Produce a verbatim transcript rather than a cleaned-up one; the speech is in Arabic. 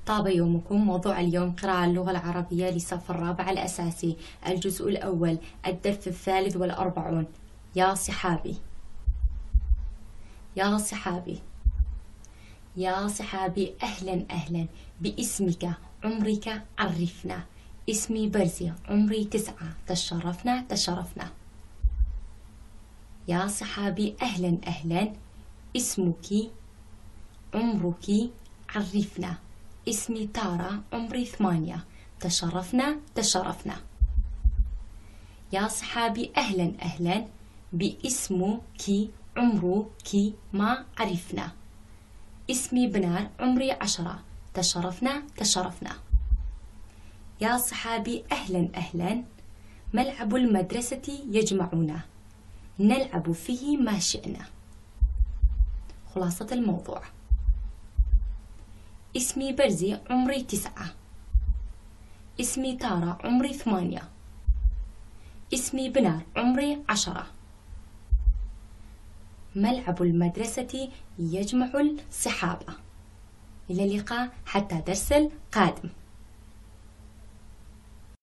طاب يومكم. موضوع اليوم قراءة اللغة العربية للصف الرابع الأساسي، الجزء الأول، الدرس الثالث والأربعون. يا صحابي، يا صحابي، يا صحابي، أهلا أهلا، باسمك، عمرك، عرفنا. اسمي برزي، عمري تسعة، تشرفنا تشرفنا. يا صحابي، أهلا أهلا، اسمك، عمرك، عرفنا. اسمي تارا، عمري ثمانية، تشرفنا تشرفنا. يا صحابي، أهلا أهلا، باسمك، عمرك، ما عرفنا. اسمي بنار، عمري عشرة، تشرفنا تشرفنا. يا صحابي، أهلا أهلا، ملعب المدرسة يجمعنا، نلعب فيه ما شئنا. خلاصة الموضوع: اسمي برزي، عمري تسعة. اسمي تارا، عمري ثمانية. اسمي بنار، عمري عشرة. ملعب المدرسة يجمع الصحابة. إلى اللقاء حتى درس القادم.